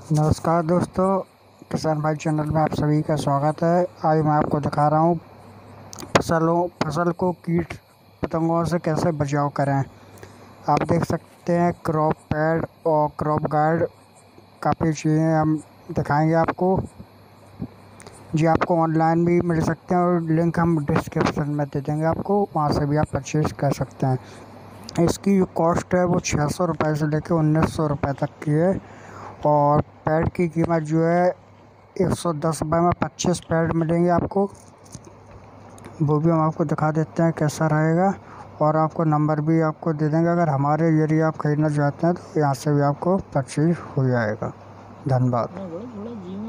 नमस्कार दोस्तों, किसान भाई चैनल में आप सभी का स्वागत है। आज मैं आपको दिखा रहा हूँ फसल को कीट पतंगों से कैसे बचाव करें। आप देख सकते हैं क्रॉप पैड और क्रॉप गार्ड, काफ़ी चीज़ें हम दिखाएंगे आपको। जी आपको ऑनलाइन भी मिल सकते हैं और लिंक हम डिस्क्रिप्शन में दे देंगे आपको, वहाँ से भी आप परचेज़ कर सकते हैं। इसकी जो कॉस्ट है वो 600 रुपये से लेकर 1900 रुपये तक की है। और पैड की कीमत जो है 110 रुपये में 25 पैड मिलेंगे आपको। वो भी हम आपको दिखा देते हैं कैसा रहेगा, और आपको नंबर भी आपको दे देंगे। अगर हमारे एरिया आप ख़रीदना चाहते हैं तो यहाँ से भी आपको परचेज हो जाएगा। धन्यवाद।